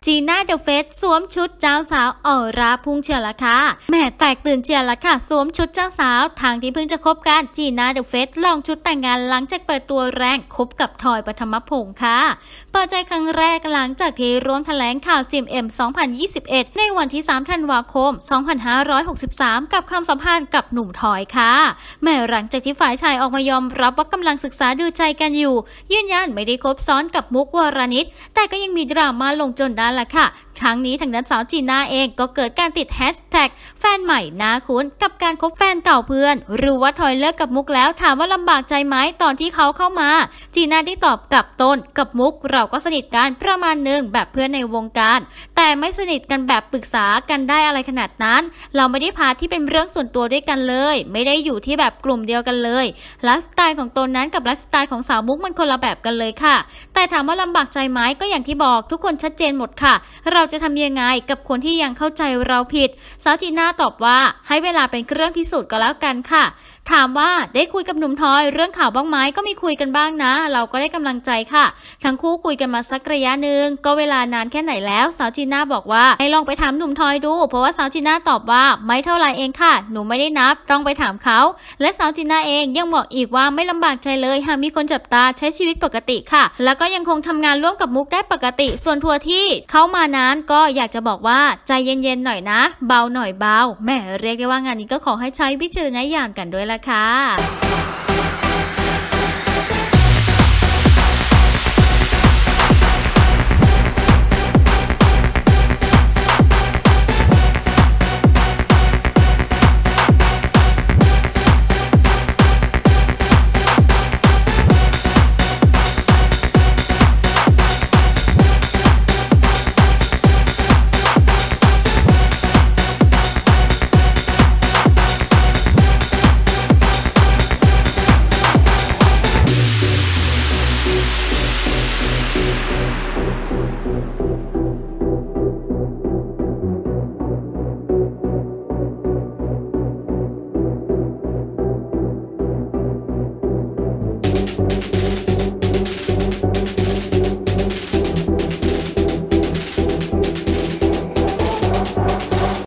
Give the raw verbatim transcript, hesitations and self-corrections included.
จีน่าเดอะเฟสสวมชุดเจ้าสาวออร่าพุ่งเชียวละค่ะแม่แตกตื่นเชียวละค่ะสวมชุดเจ้าสาวทางที่เพิ่งจะคบกันจีน่าเดอะเฟสลองชุดแต่งงานหลังจากเปิดตัวแรงคบกับทอยปฐมพงษ์ค่ะเปิดใจครั้งแรกหลังจากที่ร่วมแถลงข่าวจิมเอ็มสองพันยี่สิบเอ็ดในวันที่สามธันวาคมสองพันห้าร้อยหกสิบสามกับความสัมพันธ์กับหนุ่มทอยค่ะแม่หลังจากที่ฝ่ายชายออกมายอมรับว่ากำลังศึกษาดูใจกันอยู่ยืนยันไม่ได้คบซ้อนกับมุกวรณิตแต่ก็ยังมีดราม่าลงจนได้ละค่ะครั้งนี้ทางด้านสาวจีน่าเองก็เกิดการติดแฮชแท็กแฟนใหม่น่าคุ้นกับการคบแฟนเก่าเพื่อนรู้ว่าทอยเลิกกับมุกแล้วถามว่าลำบากใจไหมตอนที่เขาเข้ามาจีน่าได้ตอบกับต้นกับมุกเราก็สนิทกันประมาณนึงแบบเพื่อนในวงการแต่ไม่สนิทกันแบบปรึกษากันได้อะไรขนาดนั้นเราไม่ได้พาที่เป็นเรื่องส่วนตัวด้วยกันเลยไม่ได้อยู่ที่แบบกลุ่มเดียวกันเลยไลฟ์สไตล์ของตนนั้นกับไลฟ์สไตล์ของสาวมุกมันคนละแบบกันเลยค่ะแต่ถามว่าลำบากใจไหมก็อย่างที่บอกทุกคนชัดเจนหมดค่ะเราจะทำยังไงกับคนที่ยังเข้าใจเราผิดสาวจีน่าตอบว่าให้เวลาเป็นเครื่องพิสูจน์ก็แล้วกันค่ะถามว่าได้คุยกับหนุ่มทอยเรื่องข่าวบ้างไหมก็มีคุยกันบ้างนะเราก็ได้กำลังใจค่ะทั้งคู่คุยกันมาสักระยะหนึ่งก็เวลานานแค่ไหนแล้วสาวจีน่าบอกว่าให้ลองไปถามหนุ่มทอยดูเพราะว่าสาวจีน่าตอบว่าไม่เท่าไรเองค่ะหนูไม่ได้นับต้องไปถามเขาและสาวจีน่าเองยังบอกอีกว่าไม่ลำบากใจเลยหากมีคนจับตาใช้ชีวิตปกติค่ะแล้วก็ยังคงทำงานร่วมกับมุกได้ปกติส่วนทัวร์ที่เขามานั้นก็อยากจะบอกว่าใจเย็นๆหน่อยนะเบาหน่อยเบาแม่เรียกได้ว่างานนี้ก็ขอให้ใช้วิจารณญาณกันด้วยละค่ะ